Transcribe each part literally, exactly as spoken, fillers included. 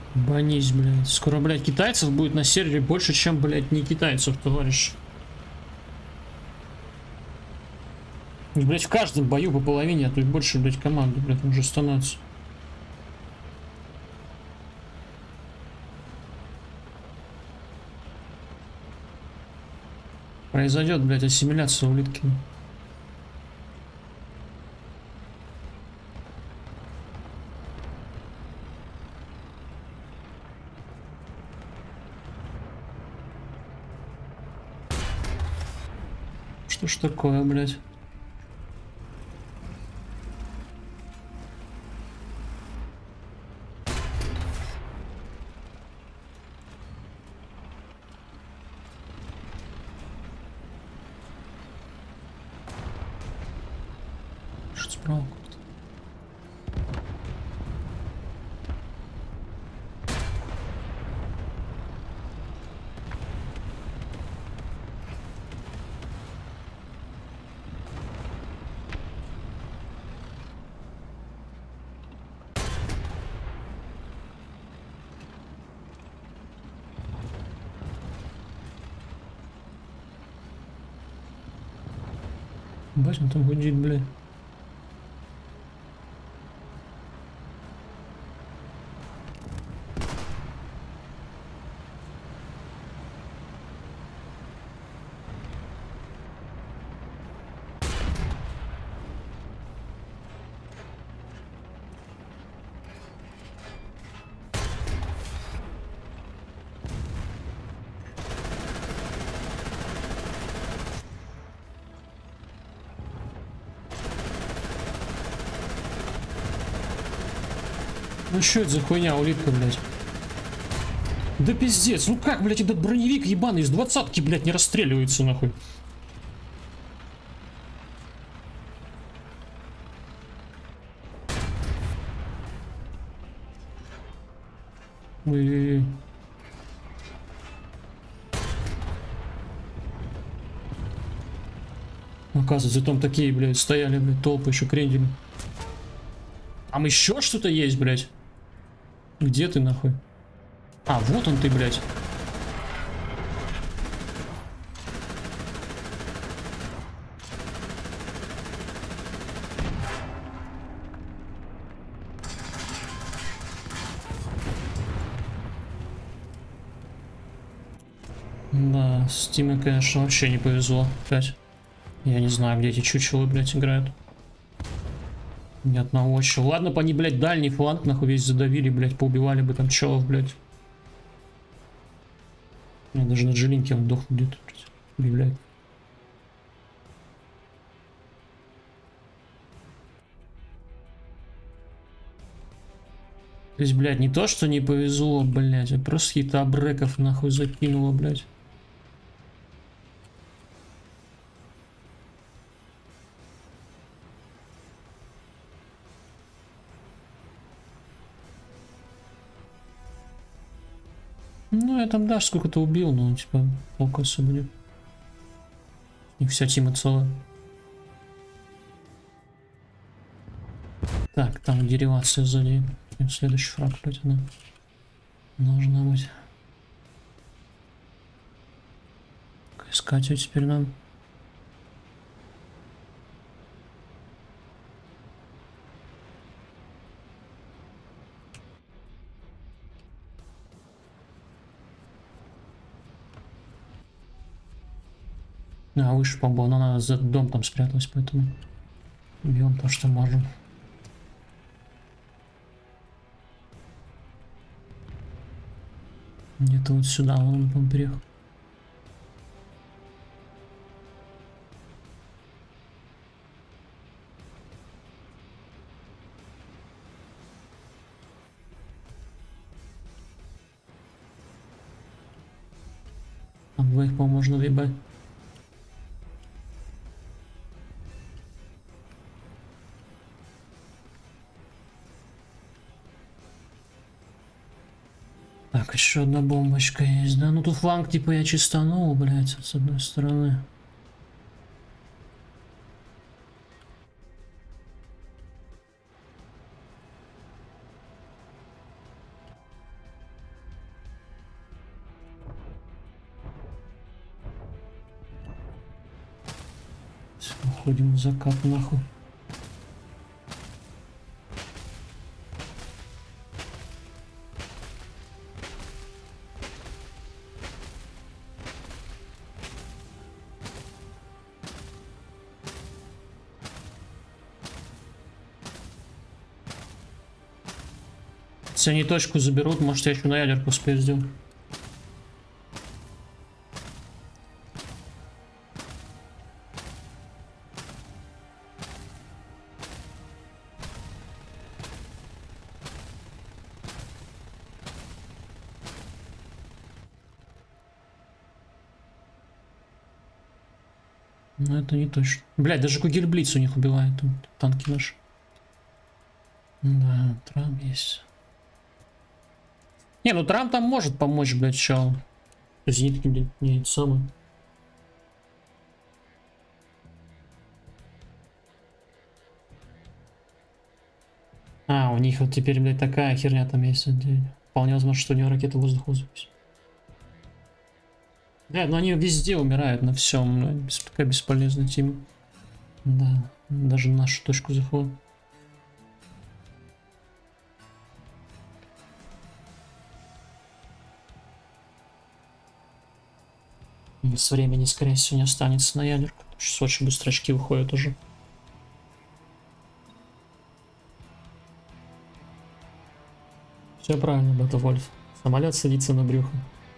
Банись, блядь. Скоро, блядь, китайцев будет на сервере больше, чем, блядь, не китайцев, товарищ. Блядь, в каждом бою по половине, а то и больше, блядь, команды, блядь, уже становится. Произойдет, блядь, ассимиляция улитки. Что ж такое, блядь? Что справа? Бать, он там гудит, блядь. Ну что это за хуйня, улитка, блядь? Да пиздец, ну как, блядь, этот броневик ебаный из двадцатки, блядь, не расстреливается, нахуй? Ой-ой-ой. Оказывается, там такие, блядь, стояли, блядь, толпы еще крендели. Там еще что-то есть, блядь. Где ты, нахуй? А, вот он ты, блядь. Да, с Тимой, конечно, вообще не повезло. Опять. Я не знаю, где эти чучелы, блядь, играют. Ни одного еще. Ладно бы они, блядь, дальний фланг, нахуй, весь задавили, блядь, поубивали бы там челов, блядь. Я даже на джилинке он дох где-то, блядь. То есть, блядь, не то, что не повезло, блядь, а просто какие-то абреков, нахуй, закинуло, блядь. Ну, я там даже сколько-то убил, но, типа, толку особо нет. И вся тима целая. Так, там деривация сзади. Следующий фраг, блядь, она должна быть. Искать ее теперь нам. А, выше, по-моему, она за дом там спряталась, поэтому бьем то, что можем. Где-то вот сюда он, по-моему, переехал. Там двоих, по-моему, можно доебать. Так, еще одна бомбочка есть, да? Ну тут фланг типа я чистанул, блядь, с одной стороны. Уходим в закат нахуй. Если они точку заберут, может я еще на ядерку успею сделать. Но это не точно. Блять, даже Кугельблиц у них убивает. Тут танки наши. Да, Трам есть. Не, ну Трам там может помочь, блядь, чел. Зенитки, блядь, не это самое. А, у них вот теперь, блядь, такая херня там есть. Вполне возможно, что у него ракеты воздуха запустят. Да, но они везде умирают на всем. Такая бесполезная тема. Да, даже на нашу точку захода. С времени, скорее всего, не останется на ядерку. Сейчас очень быстро очки выходят уже. Все правильно, Бета-Вольф. Самолет садится на брюхо.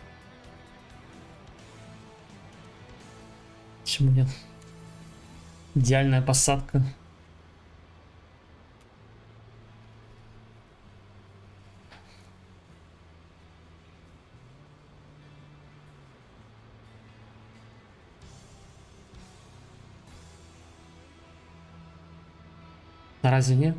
Почему нет? Идеальная посадка. А разве нет?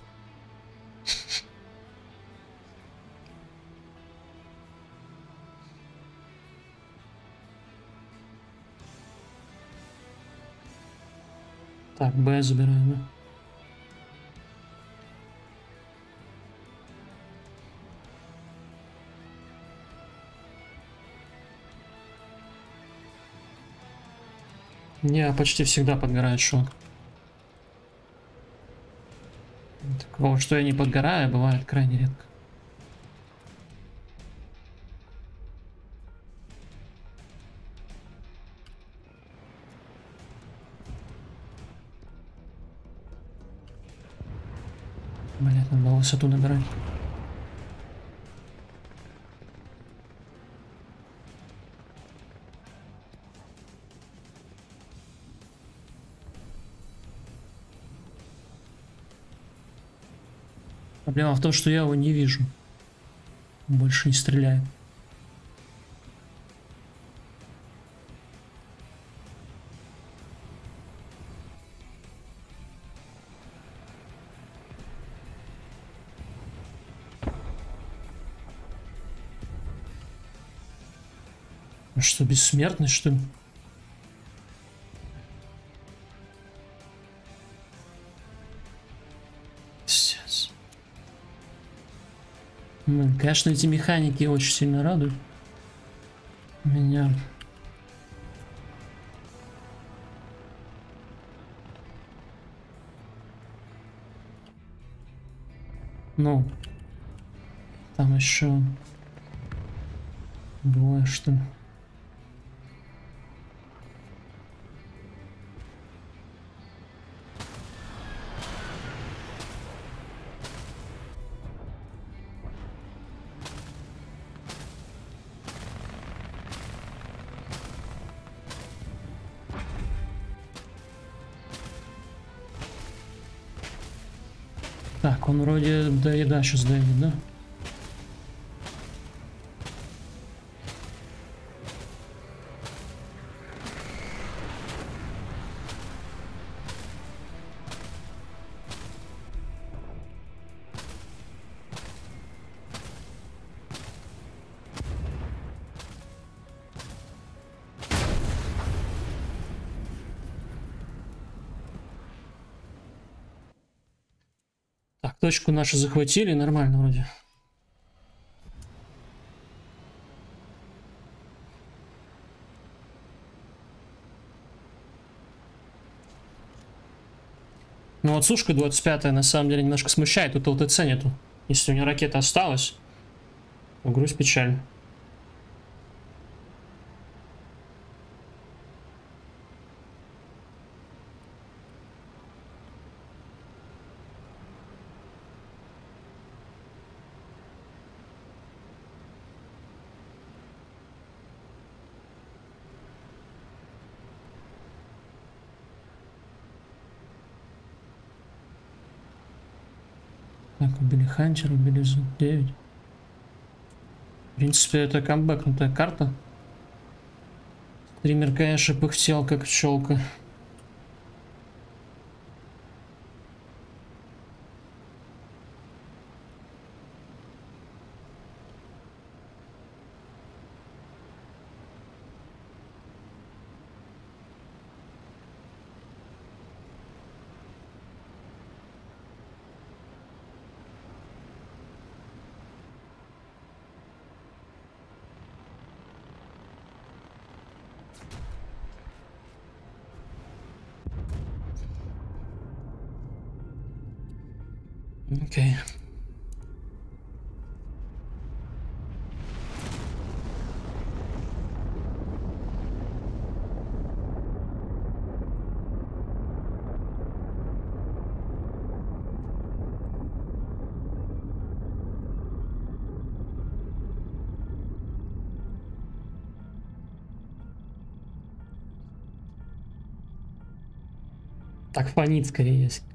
Так, Б забираем, да? Не, почти всегда подгорает шок. Такого, что я не подгораю, бывает крайне редко. Блять, надо было высоту набирать. Проблема в том, что я его не вижу. Больше не стреляет. А что, бессмертный, что ли? Пиздец. Ну, конечно, эти механики очень сильно радуют меня. Ну, там еще двое, что ли. Так, он вроде да и да сейчас дойдет, да? Так, точку нашу захватили, нормально вроде. французка двадцать пятая на самом деле немножко смущает, тут ЛТЦ нету. Если у него ракета осталась, то грусть печаль. Так, убили Хантер, убили Зу девять. В принципе, это камбэкнутая карта. Стример, конечно, пыхтел как пчелка. Окей. Так фонит скорее есть.